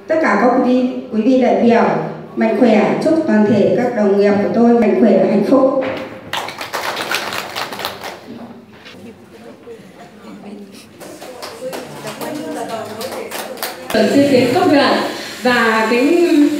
Tất cả các quý vị đại biểu mạnh khỏe, chúc toàn thể các đồng nghiệp của tôi mạnh khỏe và hạnh phúc. Tiên tiến công đoàn và cái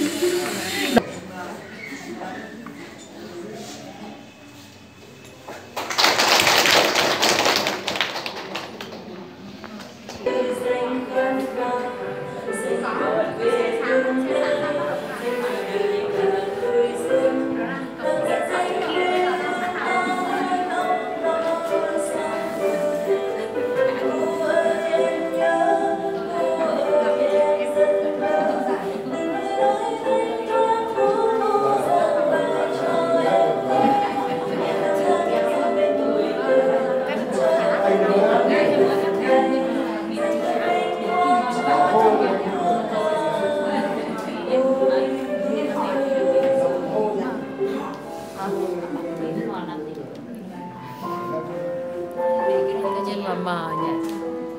mờ nhỉ.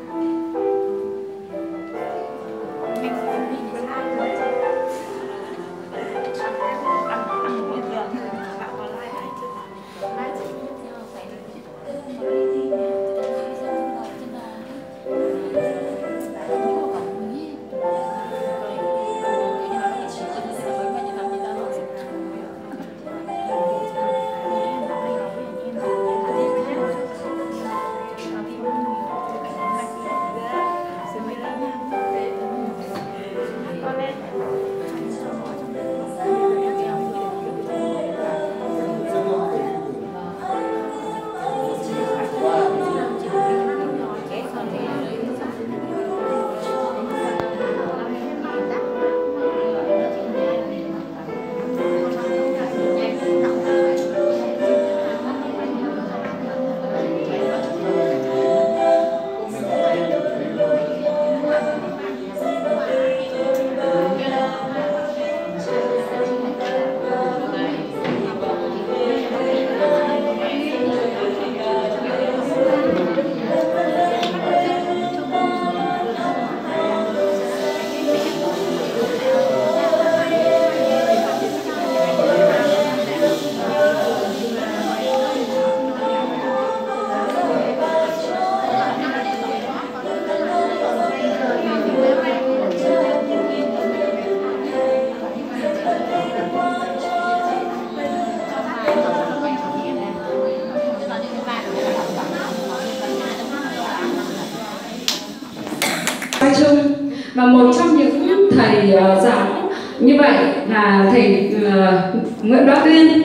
Chung và một trong những thầy giáo như vậy là thầy Nguyễn Bá Tuyên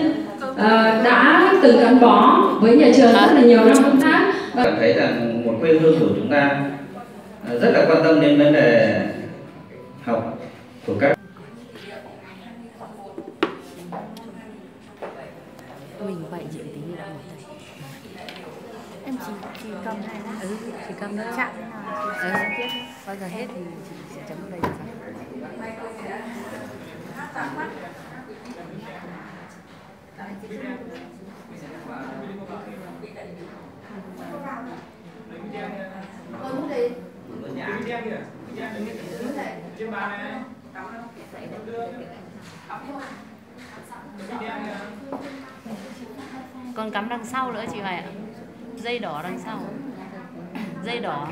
đã từng gắn bó với nhà trường rất là nhiều năm công tác. Cảm thấy rằng một quê hương của chúng ta rất là quan tâm đến vấn đề học của các mình vậy chị tí đã một thầy. Em chỉ cầm này đó. Chỉ cầm đó. Chạm bao giờ hết thì chị sẽ chấm vào đây được Còn cắm đằng sau nữa chị Hoài ạ. Dây đỏ đằng sau. Dây đỏ.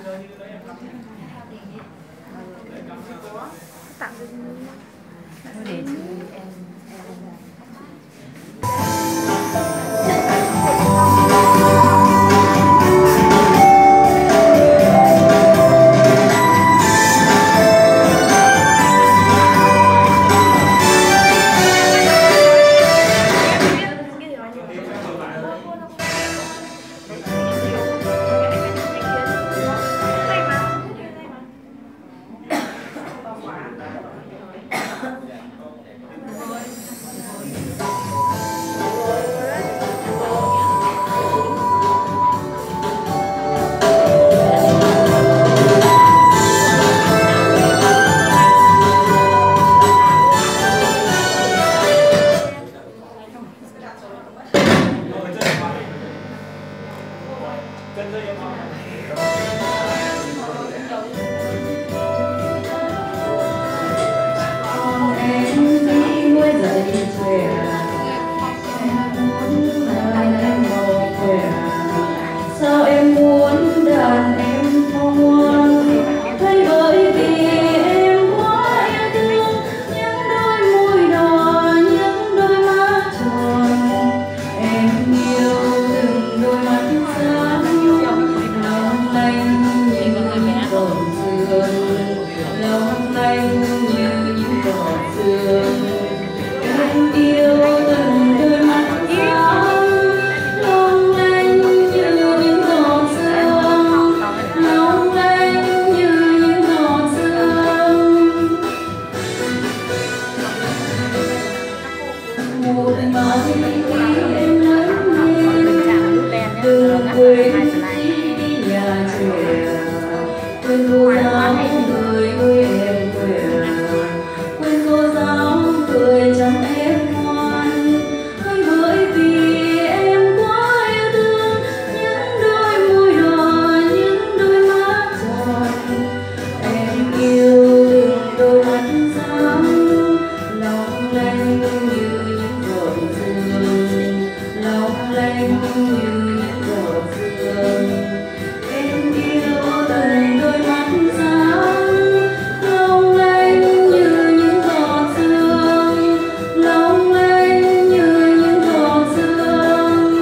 Để chị em Sao em muốn đàn em phong ngoan, hay bởi vì em quá yêu thương những đôi môi đỏ, những đôi mắt tròn. Em yêu từng đôi mắt sáng long lanh như những giọt sương, long lanh như những giọt sương. Em yêu từng đôi mắt sáng long lanh như những giọt sương, long lanh như những giọt sương. Một mai khi em lớn lên, đừng quên khi nhà trẻ, quên cô giáo cười ơi em khỏe, quên cô giáo cười chăm em ngoan. Hay bởi vì em quá yêu thương những đôi môi đỏ, những đôi mắt tròn. Em yêu từng đôi mắt sáng long lanh như những giọt sương, long lanh như những giọt sương. Em yêu từng đôi mắt sáng long lanh như những giọt sương, long lanh như những giọt sương.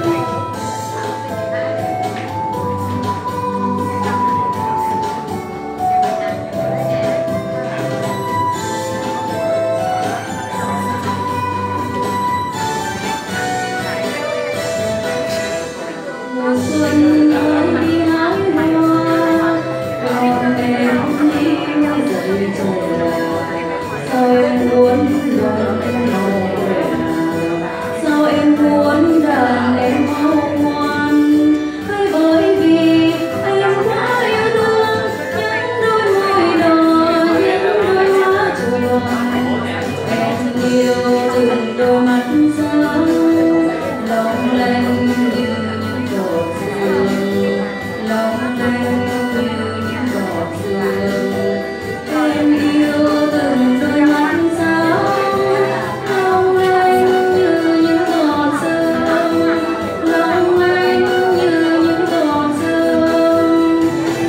Mùa xuân ơi đi hái hoa, con em đi dậy trẻ. Sao em muốn đàn em mau khỏe, sao em muốn đàn em mau ngoan. Hay bởi vì em quá yêu thương những đôi môi đỏ, những đôi mắt tròn. Em yêu từng đôi mắt sáng long lanh như những giọt sương, long lanh như những giọt sương. Em yêu từng đôi mắt sáng long lanh như những giọt sương, long lanh như những giọt sương.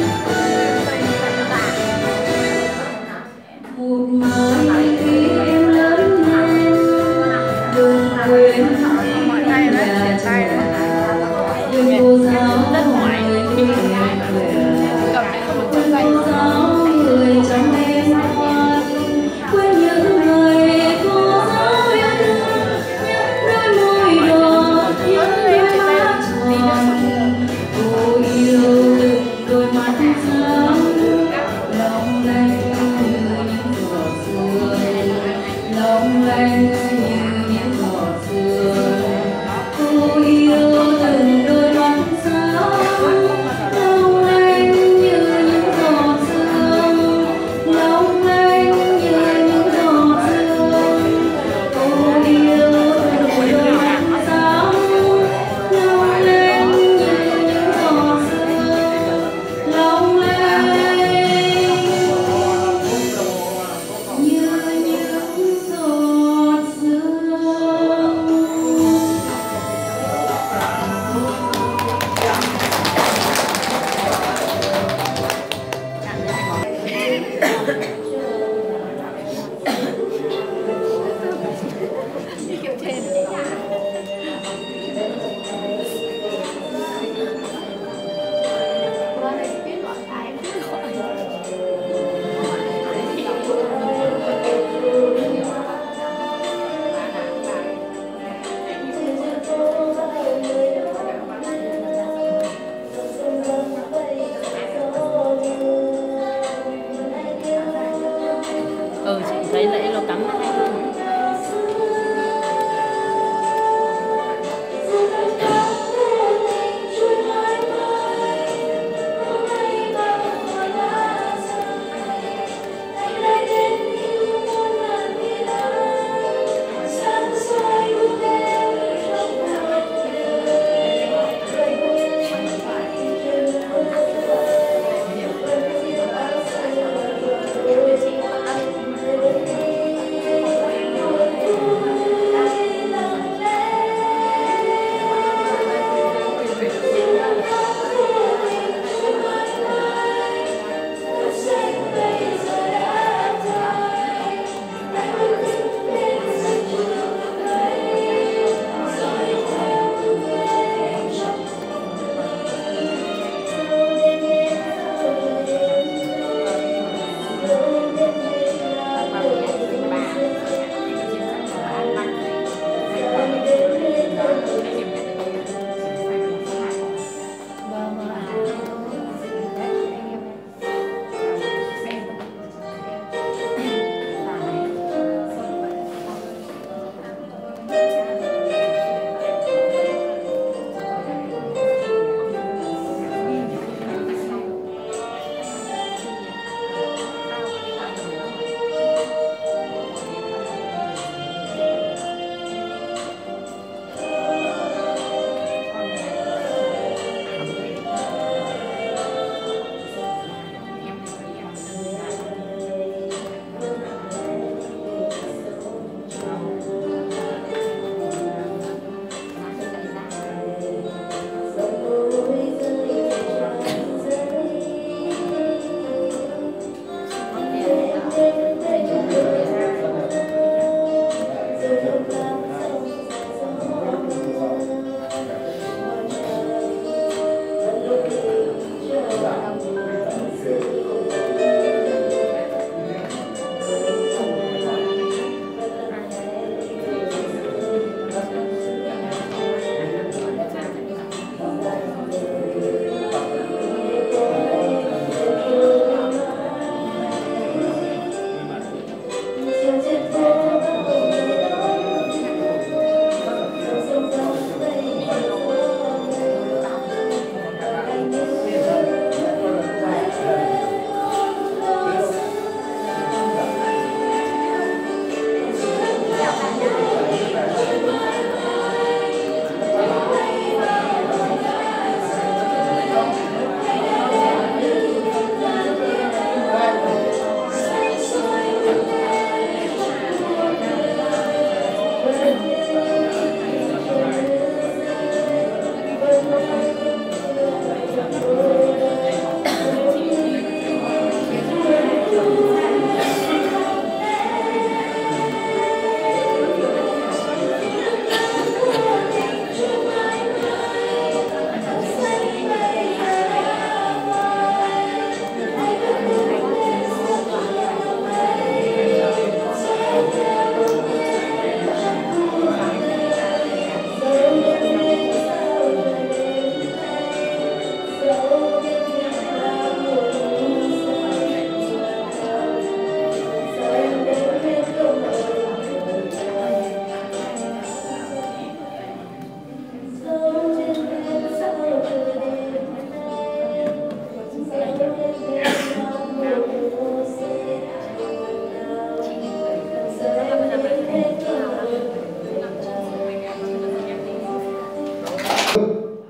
Một mai khi em lớn lên, đừng quên khi nhà trẻ, quên cô giáo cười ơi em khỏe, quên cô giáo cười chăm em ngoan. Quên những người cô giáo yêu thương những đôi môi đỏ, những đôi mắt tròn. Cô yêu từng đôi mắt sáng long lanh như những giọt sương, long lanh như những giọt sương. Cô yêu từng đôi mắt sáng long lanh như những giọt sương, long lanh như những giọt sương. Cô yêu từng đôi mắt sáng long lanh như những giọt sương, long lanh như những giọt sương. Chị thấy nãy nó cắm hay hơn.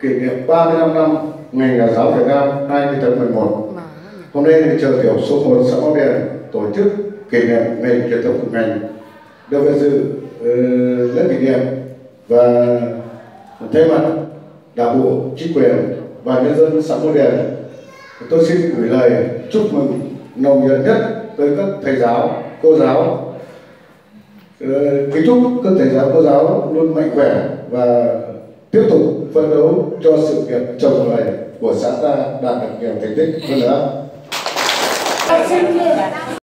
kỷ niệm 35 năm Ngày Nhà giáo Việt Nam 20 tháng 11. Hôm nay trường tiểu số 1 xã Mão Điền tổ chức kỷ niệm Ngày truyền thống của ngành, được về dự lễ kỷ niệm và thay mặt Đảng bộ, chính quyền và nhân dân xã Mão Điền, tôi xin gửi lời chúc mừng nồng nhiệt nhất tới các thầy giáo, cô giáo. Kính chúc các thầy giáo, cô giáo luôn mạnh khỏe và tiếp tục phấn đấu cho sự nghiệp trồng người của xã ta đạt được nhiều thành tích hơn nữa.